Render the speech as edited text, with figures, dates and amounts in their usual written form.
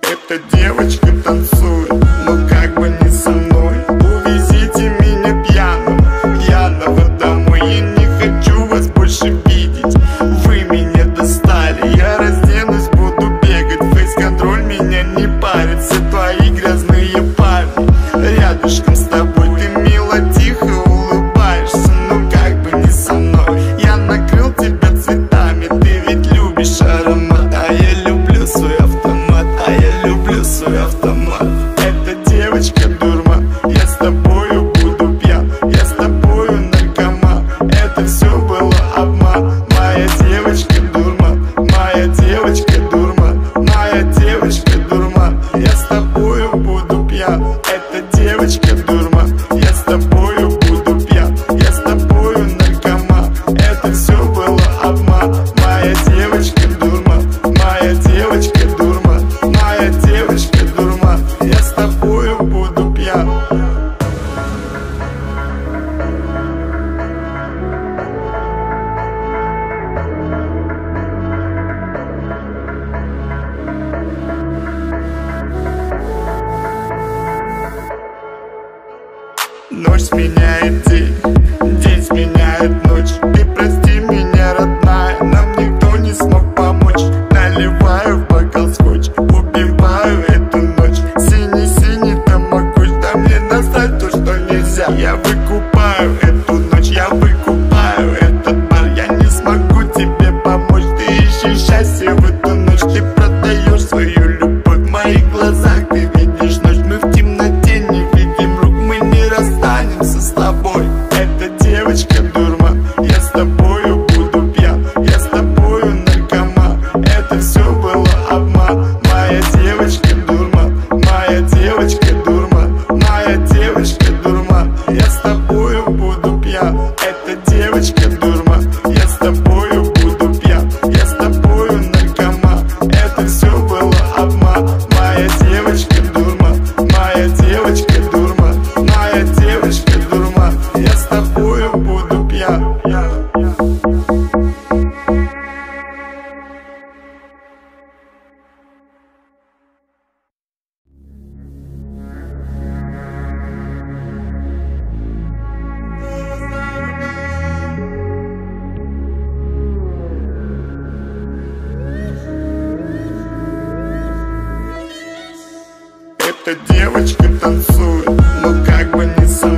Эта девочка танцует, но как бы не со мной. Увезите меня пьяного домой. Я не хочу вас больше видеть, вы меня достали. Я разденусь, буду бегать, фейс-контроль меня не парит. Все твои грязные парни рядышком с тобой. Ты мило, тихо улыбаешься, но как бы не со мной. Я накрыл тебя цветами, ты ведь любишь аромат. А я люблю свой автомат, а я люблю свой автомат. Эта девочка дурман, я с тобою буду пьян. Я с тобою наркоман, это все было обман. Моя девочка дурман, моя девочка дурман, моя девочка дурман. Я с тобою буду пьян. Эта девочка дурман, я с тобою буду пьян. Я с тобою наркоман, это все было обман. Моя девочка дурман, моя девочка дурман, моя девочка дурман. Я с тобою буду пьян. Ночь сменяет день, день сменяет ночь. Ты прости меня, родная, нам никто не смог помочь. Наливаю в бокал скотч, убиваю эту ночь. Синий-синий тамагочь, да мне насрать то, что нельзя. Я выкупаю эту ночь, я выкупаю этот бар. Я не смогу тебе помочь, ты ищешь счастье в эту ночь. Ты продаешь свою любовь, в моих глазах ты видишь ночь. Мы в темноте не видим рук, мы не расстанемся с тобой. Эта девочка дурман, я с тобою буду пьян. Я с тобою наркоман, это все было обман. Моя девочка дурман, моя девочка дурман, моя девочка дурман. Я с тобою буду пьян. Эта девочка дурман, я с тобою буду пьян. Я с тобою наркоман, это все было обман. Моя девочка дурман, моя девочка дурман, моя девочка дурман. Я с тобою буду пьян. Эта девочка танцует, но как бы не со мной.